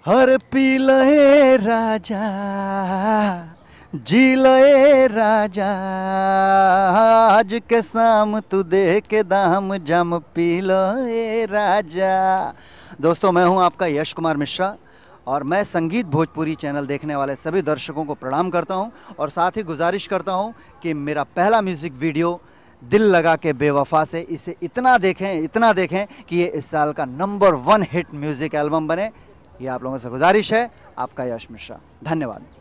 हर पी लए राजा, जी लए राजा, आज के शाम तू दे के दाम जम पी लए राजा। दोस्तों, मैं हूं आपका यश कुमार मिश्रा और मैं संगीत भोजपुरी चैनल देखने वाले सभी दर्शकों को प्रणाम करता हूं और साथ ही गुजारिश करता हूं कि मेरा पहला म्यूज़िक वीडियो दिल लगा के बेवफा से इसे इतना देखें कि ये इस साल का नंबर 1 हिट म्यूज़िक एल्बम बने। ये आप लोगों से गुजारिश है। आपका यश मिश्रा, धन्यवाद।